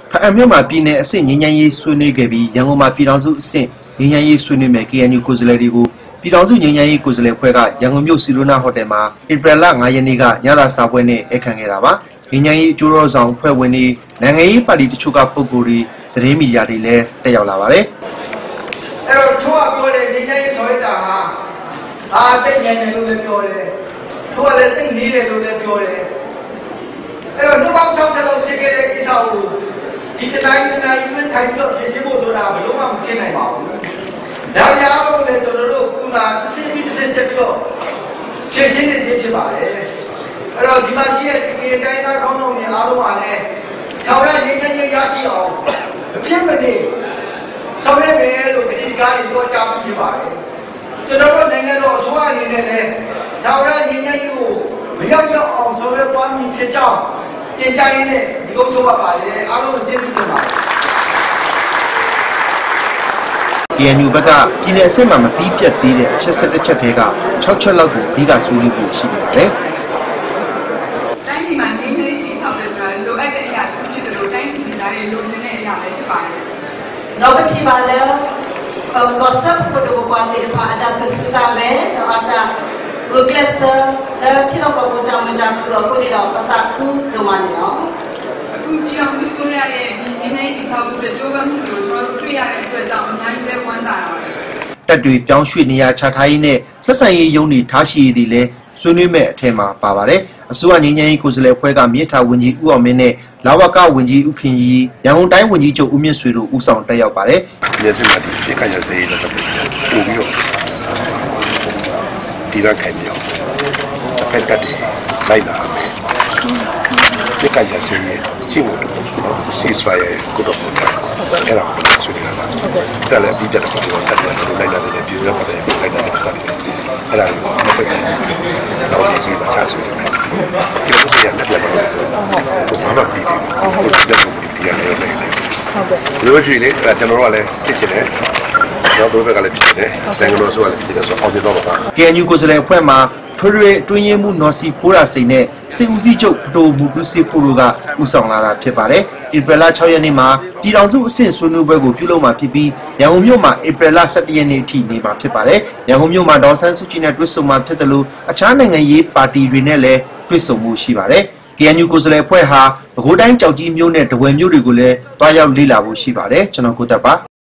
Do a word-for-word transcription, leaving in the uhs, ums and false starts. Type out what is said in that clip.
အမျိုးမှာပြည်နယ်အဆင့်ငញ្ញရေးဆွေးနွေးခဲ့ပြီးရန်ကုန်မှာပြည်တော်စုအဆင့်ငញ្ញရေးဆွေးနွေးမဲ့ K N U ကိုယ်စားလှယ်တွေကိုပြည်တော်စုငញ្ញရေးကိုယ်စားလှယ်ဖွဲ့ကရန်ကုန်မြို့စီလိုနာဟိုတယ်မှာဧပြီလ၅ရက်နေ့ကညသာစာပွဲနဲ့အခမ်းခဲ့တာပါငញ្ញရေးအကျိုးတော်ဆောင်ဖွဲ့ဝင်တွေနိုင်ငံရေးပါတီတချို့ကပုဂ္ဂိုလ်တွေသတင်းမီဒီယာတွေလည်းတက်ရောက်လာပါတယ်အဲ့တော့ချိုးကပြောတယ်ငញ្ញရေးဆိုရတာဟာအာတိတ်ဉာဏ်နဲ့လို့လည်းပြောတယ်ချိုးကလည်းတိတ်နေတယ်လို့လည်းပြောတယ်အဲ့တော့နှစ်ပေါင်း၆၀လောက်ဖြစ်ခဲ့တဲ့ကိစ္စကိုဒီတတိုင်းတတိုင်းတွင်းထိုင်ပြီးတော့ဖြစ်စီဖို့ဆိုတာဘယ်လိုမှမဖြစ်နိုင်ပါဘူး။ဒါကြောင့်လို့လည်းကျွန်တော်တို့ခုနတစ်စင်းပြီးတစ်စင်းတက်ပြီးတော့ဖြစ်စီနေခြင်းဖြစ်ပါတယ်။အဲ့တော့ဒီမှာရှိတဲ့ဒီတိုင်းသားကောင်းတော်များအားလုံးကလည်းထောင်ရငြိမ်းချမ်းရေးရရှိအောင်မဖြစ်မနေဆောင်ရွက်မယ်လို့ဒီစကားတွေပြောကြားပြီးဖြစ်ပါတယ်။ကျွန်တော်တို့နိုင်ငံတော်အစိုးရအနေနဲ့လည်းထောင်ရငြိမ်းချမ်းရေးကိုမရောက်ရောက်အောင်ဆောင်ရွက်သွားမည်ဖြစ်ကြောင်းတင်ပြရင်းနဲ့ဒီကုန်းချုပ်ပါပါတယ်အားလုံးကျေးဇူးတင်ပါတယ် K N U ဘက်ကပြည်နယ်အဆင့်မှာမပြီးပြတ်သေးတဲ့အချက်ဆက်တစ်ချက်ထဲက၆ချက်လောက်ကိုအဓိကဆွေးနွေးဖို့ရှိနေတယ်။တိုင်းပြည်မှာငြိမ်းချမ်းရေးတည်ဆောက်တယ်ဆိုတာလိုအပ်တဲ့အရာတစ်ခုဖြစ်တယ်လို့တိုင်းပြည်ပြည်သားတွေလိုချင်တဲ့အရာပဲဖြစ်ပါတယ်။နောက်တစ်ချီပါလဲ concept ကိုတော့ပါတဲ့ပါအတားသစ်တာပဲတော့အတားUklesa, lalu cina kau macam macam kalau kau ni dah patah ku rumah ni lah. Aku bilang susunya ni di ni di sahaja tu coba mulu, coba kriya itu jam yang ini wanda. တက်တွေပြောင်းရွှေ့နေရချထားရင်းနဲ့ဆက်ဆံရေးယုံတွေထားရှိရည်လည်းဆွေးနွေးမဲ့အထက်မှာပါပါတယ်အစိုးရငြိမ်းချမ်းရေးကိုယ်စားလှယ်ဖွဲ့ကမြေထာဝန်ကြီးဦးအောင်မင်းနဲ့လာဝကဝန်ကြီးဦးခင်ကြီးရန်ကုန်တိုင်းဝန်ကြီးချုပ်ဦးမြင့်ဆွေတို့ဦးဆောင်တက်ရောက်ပါတယ်လက်စမတီဖြစ်ခရစေးလို့ပတ်သက်ပြီးပို့ပြီးတော့ဒီကခိုင်မြောက်တစ်ဖက်တက်တယ်လိုက်လာမယ်ဒီကရစေးကြည့်လို့စီဆွာရဲ့ကုတော့ပေါ်တယ်အဲ့ဒါကိုဆွေးနွေးလာတာတယ်လည်းပြီးပြတ်တော့တက်တယ်လို့လိုက်လာတယ်ပြည်ရပါတယ်လိုက်လာတဲ့ကိစ္စတွေအဲ့ဒါကိုမဖက်ဘူးတော့ဒီစီပါချဆွေးနွေးတယ်ဒီလိုဆိုရင်လည်းပြန်ပါတော့ဘာမှပြီးတယ်ကိုတက်တယ်ဒီရလည်းလည်းဟုတ်ကဲ့လို့ရှိရင်ကျွန်တော်တို့ကလည်းဖြစ်ချင်တယ်တော့ဘယ်ဘက်ကလည်းဖြစ်တယ်နိုင်ငံတော်ဆိုလည်းဖြစ်တယ်ဆိုအောင်ပြတော့ပါ K N U ကိုယ်စားလှယ်အဖွဲ့မှာဖရယ်တွင်းရင်မှုနော်စီဖိုးရာစိန်နဲ့စစ်ဦးစီးချုပ်ပတိုမူတူစီဖိုးတို့ကဦးဆောင်လာတာဖြစ်ပါတယ်ဧပြီလ၆ရက်နေ့မှာပြည်တော်စုအဆင့်ဆွေးနွေးပွဲကိုပြုလုပ်မှာဖြစ်ပြီးရန်ကုန်မြို့မှာဧပြီလ၁၁ရက်နေ့အထိနေမှာဖြစ်ပါတယ်ရန်ကုန်မြို့မှာဒေါ်ဆန်းစုကြည်နဲ့တွေ့ဆုံမှာဖြစ်တယ်လို့အခြားနိုင်ငံရေးပါတီတွေနဲ့လည်းတွေ့ဆုံမှုရှိပါတယ်K N U ကိုယ်စားလှယ်အဖွဲ့ဟာပဲခူးတိုင်းကြောက်ကြီးမြို့နဲ့တဝယ်မြို့တွေကိုလည်းတွားရောက်လေ့လာဖို့ရှိပါတယ်ကျွန်တော်ကိုသက်ပါ